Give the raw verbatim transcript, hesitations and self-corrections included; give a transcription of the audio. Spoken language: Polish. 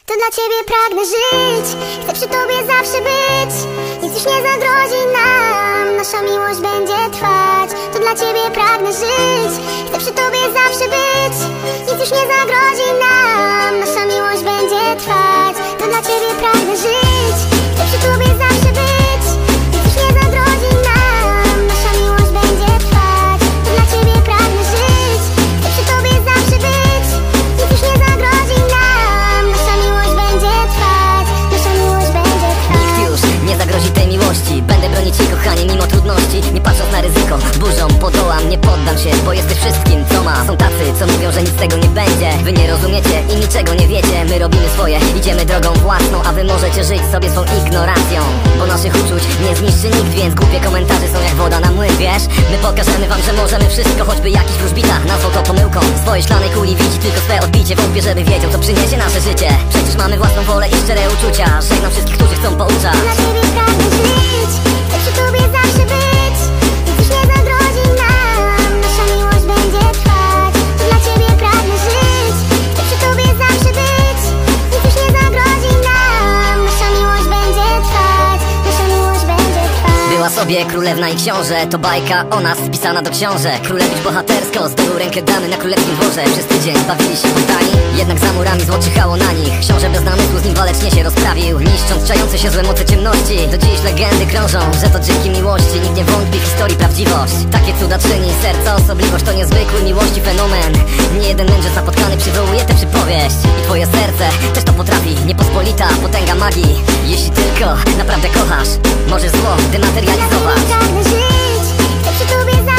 To dla ciebie pragnę żyć, chcę przy tobie zawsze być. Nic już nie zagrozi nam, nasza miłość będzie trwać. To dla ciebie pragnę żyć, chcę przy tobie zawsze być. Nic już nie zagrozi nam, nasza miłość będzie trwać. To dla ciebie pragnę żyć, chcę przy tobie zawsze być. Nic już nie zagrozi nam, nasza miłość będzie trwać. To dla ciebie pragnę żyć, chcę przy tobie zawsze być. Nic już nie zagrozi nam, nasza miłość będzie trwać. Nasza miłość będzie trwać. Nikt już nie zagrozi tej miłości. Będę bronić jej, kochanie, mimo trudności. Nie patrząc na ryzyko, burzą podołam, nie poddam się, bo jesteś wszystkim, co ma. Są tacy, co mówią, że nic z tego nie będzie. Wy nie rozumiecie i niczego nie wiecie. My robimy swoje, idziemy drogą własną, a wy możecie żyć sobie swą ignorancją. Bo naszych uczuć nie zniszczy nikt, więc głupie komentarze są jak woda na młyn, wiesz? My pokażemy wam, że możemy wszystko, choćby jakiś wróżbita nazwał to pomyłką. W swojej szklanej kuli widzi tylko swe odbicie. Wątpię, żeby wiedział, co przyniesie nasze życie. Przecież mamy własną wolę i szczere uczucia. Żegnam wszystkich, którzy chcą pouczać. Dla ciebie pragnę żyć, chcę przy tobie zawsze być. Nic już nie zagrozi nam, nasza miłość będzie trwać. To dla ciebie pragnę żyć, chcę przy tobie zawsze być. Nic już nie zagrozi nam, nasza miłość będzie trwać. Nasza miłość będzie trwać. Była sobie królewna i książę, to bajka o nas wpisana do książek. Królewicz bohatersko zdobył rękę damy na królewskim dworze. Przez tydzień bawili się poddani, jednak za murami zło czyhało na nich. Książę bez namysłu z nim walecznie się rozprawił, niszcząc czające się złe moce ciemności. Do dziś legendy krążą, że to dzięki miłości. Nikt nie wątpi w historii prawdziwość. Takie cuda czyni serca osobliwość, to niezwykły miłości fenomen. Nie jeden mędrzec napotkany przywołuje tę przypowieść. I twoje serce też to potrafi, niepospolita potęga magii. Jeśli tylko naprawdę kochasz, możesz zło dematerializować. Pragnę żyć, chcę przy tobie